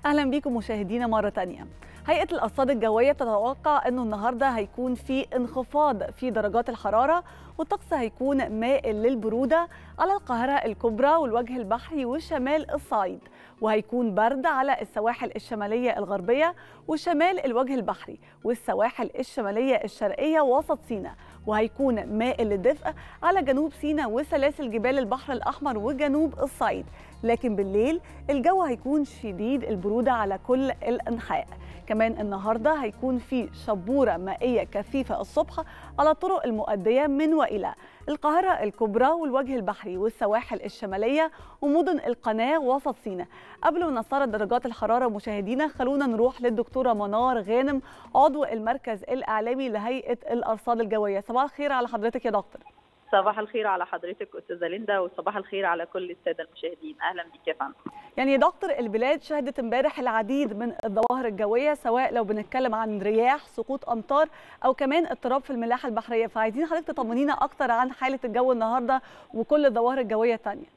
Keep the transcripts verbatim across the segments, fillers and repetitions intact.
أهلا بيكم مشاهدينا مرة تانية. هيئة الأرصاد الجوية بتتوقع أنه النهاردة هيكون في انخفاض في درجات الحرارة، والطقس هيكون مائل للبرودة على القاهرة الكبرى والوجه البحري وشمال الصعيد، وهيكون برد على السواحل الشمالية الغربية وشمال الوجه البحري والسواحل الشمالية الشرقية ووسط سيناء، وهيكون مائل للدفء على جنوب سيناء وسلاسل جبال البحر الأحمر وجنوب الصعيد. لكن بالليل الجو هيكون شديد البرودة على كل الأنحاء. كمان النهارده هيكون في شبورة مائية كثيفة الصبح على الطرق المؤدية من وإلى القاهرة الكبرى والوجه البحري والسواحل الشمالية ومدن القناة ووسط سيناء. قبل ما نستعرض درجات الحرارة مشاهدينا، خلونا نروح للدكتورة منار غانم عضو المركز الإعلامي لهيئة الأرصاد الجوية. صباح الخير على حضرتك يا دكتور. صباح الخير على حضرتك استاذه ليندا، وصباح الخير على كل الساده المشاهدين. اهلا بك يا فندم. يعني يا دكتور، البلاد شهدت امبارح العديد من الظواهر الجويه، سواء لو بنتكلم عن رياح، سقوط امطار، او كمان اضطراب في الملاحه البحريه، فعايزين حضرتك تطمنينا اكتر عن حاله الجو النهارده وكل الظواهر الجويه الثانيه.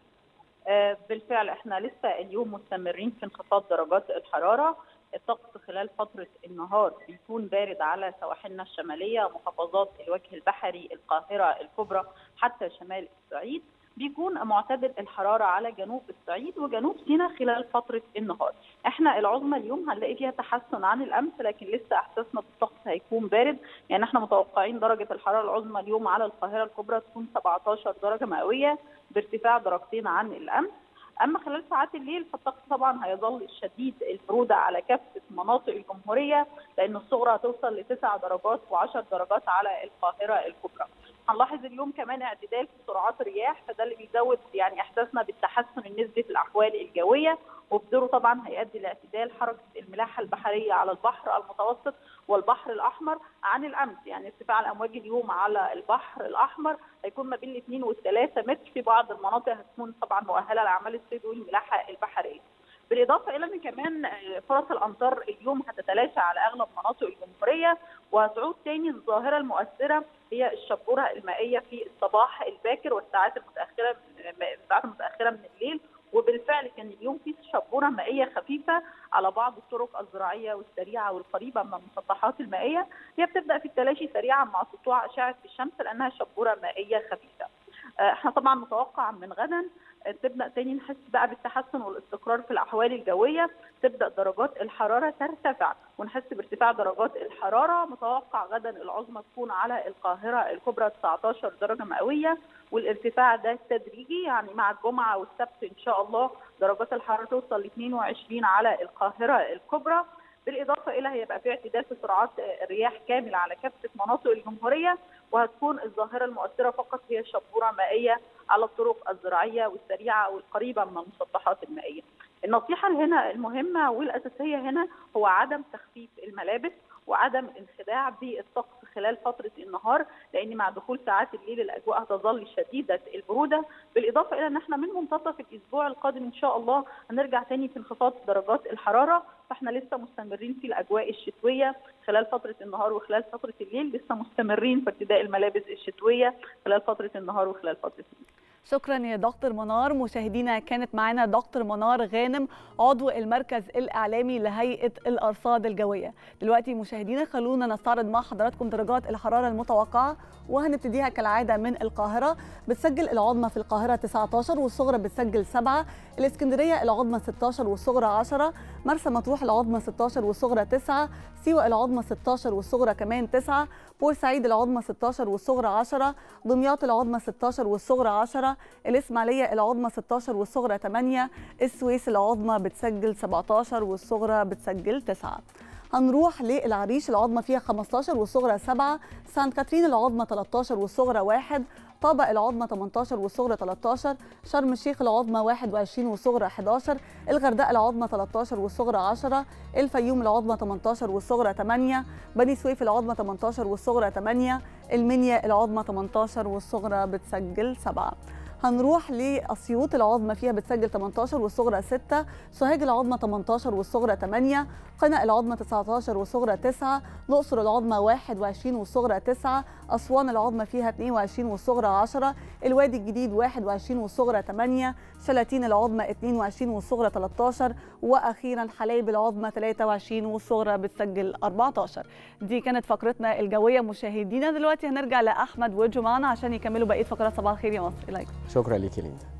آه بالفعل احنا لسه اليوم مستمرين في انخفاض درجات الحراره. الطقس خلال فترة النهار بيكون بارد على سواحلنا الشمالية، محافظات الوجه البحري، القاهرة الكبرى حتى شمال الصعيد. بيكون معتدل الحرارة على جنوب الصعيد وجنوب سيناء خلال فترة النهار. احنا العظمى اليوم هنلاقي فيها تحسن عن الأمس، لكن لسه احساسنا بالطقس هيكون بارد. يعني احنا متوقعين درجة الحرارة العظمى اليوم على القاهرة الكبرى تكون سبعتاشر درجة مئوية بارتفاع درجتين عن الأمس. أما خلال ساعات الليل فالطقس طبعا هيظل شديد البرودة على كافة مناطق الجمهورية، لأن الصغرى هتوصل لتسع درجات وعشر درجات على القاهرة الكبرى. هنلاحظ اليوم كمان اعتدال في سرعات الرياح، فده اللي بيزود يعني إحساسنا بالتحسن النسبي في الأحوال الجوية، وبدوره طبعا هيؤدي لاعتدال حركة الملاحة البحرية على البحر المتوسط والبحر الأحمر عن الأمس. يعني ارتفاع الأمواج اليوم على البحر الأحمر هيكون ما بين الاثنين والثلاثة متر، في بعض المناطق هتكون طبعا مؤهلة لأعمال الصيد والملاحة البحرية. بالإضافة إلى أن كمان فرص الأمطار اليوم هتتلاشى على أغلب مناطق الجمهورية، وهتعود تاني الظاهرة المؤثرة هي الشبورة المائية في الصباح الباكر والساعات المتأخرة الساعات المتأخرة من الليل. وبالفعل كان اليوم في شبورة مائية خفيفة على بعض الطرق الزراعية والسريعة والقريبة من المسطحات المائية. هي بتبدأ في التلاشي سريعا مع سطوع أشعة الشمس لأنها شبورة مائية خفيفة. احنا طبعا متوقع من غدا تبدا تاني نحس بقى بالتحسن والاستقرار في الاحوال الجويه، تبدا درجات الحراره ترتفع ونحس بارتفاع درجات الحراره. متوقع غدا العظمى تكون على القاهره الكبرى تسعتاشر درجه مئويه، والارتفاع ده تدريجي، يعني مع الجمعه والسبت ان شاء الله درجات الحراره توصل ل اثنين وعشرين على القاهره الكبرى. بالاضافه الى هيبقى في اعتدال في سرعات الرياح كامل على كافه مناطق الجمهوريه، وهتكون الظاهره المؤثره فقط هي شبوره مائيه على الطرق الزراعيه والسريعه والقريبه من المسطحات المائيه. النصيحه هنا المهمه والاساسيه هنا هو عدم تخفيف الملابس وعدم الانخداع بالطقس خلال فتره النهار، لان مع دخول ساعات الليل الاجواء هتظل شديده البروده. بالاضافه الى ان احنا من منتصف الاسبوع القادم ان شاء الله هنرجع تاني في انخفاض درجات الحراره، فاحنا لسه مستمرين في الاجواء الشتويه خلال فتره النهار وخلال فتره الليل، لسه مستمرين في ارتداء الملابس الشتويه خلال فتره النهار وخلال فتره الليل. شكرا يا دكتور منار. مشاهدينا، كانت معنا دكتور منار غانم عضو المركز الإعلامي لهيئة الأرصاد الجوية. دلوقتي مشاهدينا خلونا نستعرض مع حضراتكم درجات الحرارة المتوقعة، وهنبتديها كالعادة من القاهرة. بتسجل العظمى في القاهرة تسعتاشر والصغرى بتسجل سبعة، الإسكندرية العظمى ستاشر والصغرى عشرة، مرسى مطروح العظمى ستاشر والصغرى تسعة، سيوة العظمى ستاشر والصغرى كمان تسعة، بورسعيد العظمى ستاشر والصغرى عشرة، دمياط العظمى ستاشر والصغرى عشرة، الإسماعيلية العظمى ستاشر والصغرى ثمانية، السويس العظمى بتسجل سبعتاشر والصغرى بتسجل تسعة. هنروح للعريش العظمى فيها خمستاشر والصغرى سبعة، سانت كاترين العظمى تلتاشر والصغرى واحد، طابق العظمى تمنتاشر والصغرى تلتاشر، شرم الشيخ العظمى واحد وعشرين والصغرى احداشر، الغردقه العظمى تلتاشر والصغرى عشرة، الفيوم العظمى تمنتاشر والصغرى ثمانية، بني سويف العظمى تمنتاشر والصغرى ثمانية، المنيا العظمى تمنتاشر والصغرى بتسجل سبعة. هنروح لأسيوط، العظمى فيها بتسجل تمنتاشر والصغرى ستة، سوهاج العظمى تمنتاشر والصغرى تمانية، قنا العظمى تسعتاشر والصغرى تسعة، الأقصر العظمى واحد وعشرين والصغرى تسعة، أسوان العظمى فيها اتنين وعشرين والصغرى عشرة، الوادي الجديد واحد وعشرين والصغرى تمانية، شلاتين العظمى اتنين وعشرين والصغرى تلتاشر، وأخيرا حلايب العظمى تلاتة وعشرين والصغرى بتسجل أربعتاشر. دي كانت فقرتنا الجوية مشاهدينا. دلوقتي هنرجع لأحمد وجو معنا عشان يكملوا بقية فقرات صباح الخير يا مصر. إليكم. شكرا ليكي ليندا.